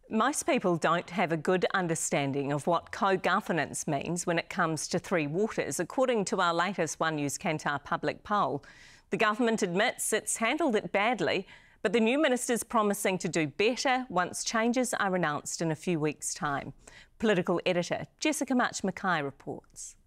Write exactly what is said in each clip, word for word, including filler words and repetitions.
Most people don't have a good understanding of what co-governance means when it comes to Three Waters, according to our latest One News Kantar public poll. The government admits it's handled it badly, but the new minister's promising to do better once changes are announced in a few weeks' time. Political editor Jessica Mackay reports.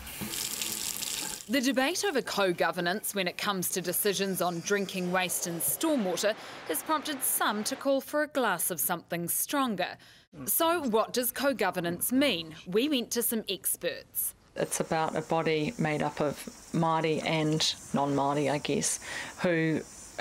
The debate over co-governance when it comes to decisions on drinking waste and stormwater has prompted some to call for a glass of something stronger. So what does co-governance mean? We went to some experts. It's about a body made up of Māori and non-Māori, I guess, who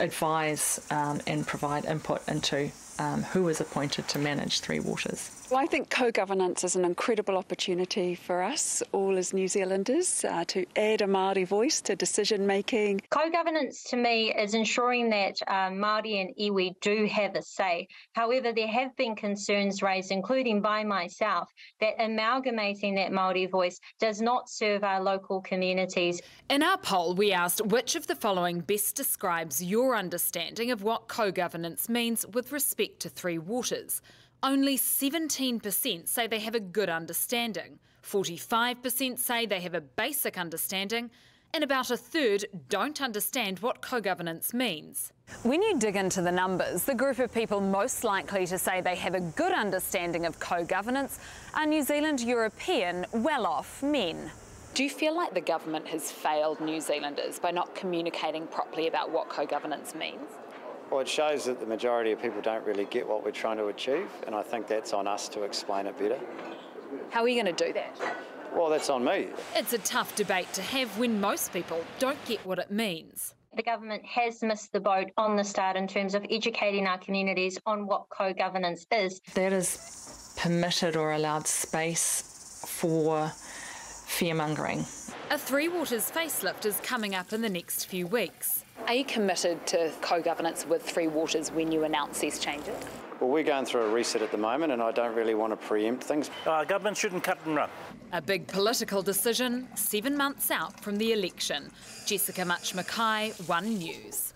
advise um, and provide input into um, who is appointed to manage Three Waters. Well, I think co-governance is an incredible opportunity for us all as New Zealanders uh, to add a Māori voice to decision making. Co-governance to me is ensuring that uh, Māori and iwi do have a say. However, there have been concerns raised, including by myself, that amalgamating that Māori voice does not serve our local communities. In our poll, we asked which of the following best describes your understanding of what co-governance means with respect to Three Waters. Only seventeen percent say they have a good understanding, forty-five percent say they have a basic understanding, and about a third don't understand what co-governance means. When you dig into the numbers, the group of people most likely to say they have a good understanding of co-governance are New Zealand European well-off men. Do you feel like the government has failed New Zealanders by not communicating properly about what co-governance means? Well, it shows that the majority of people don't really get what we're trying to achieve, and I think that's on us to explain it better. How are you going to do that? Well, that's on me. It's a tough debate to have when most people don't get what it means. The government has missed the boat on the start in terms of educating our communities on what co-governance is. That is permitted or allowed space for fear-mongering. A Three Waters facelift is coming up in the next few weeks. Are you committed to co-governance with Three Waters when you announce these changes? Well, we're going through a reset at the moment, and I don't really want to preempt things. Uh, government shouldn't cut and run. A big political decision, seven months out from the election. Jessica Mackay, One News.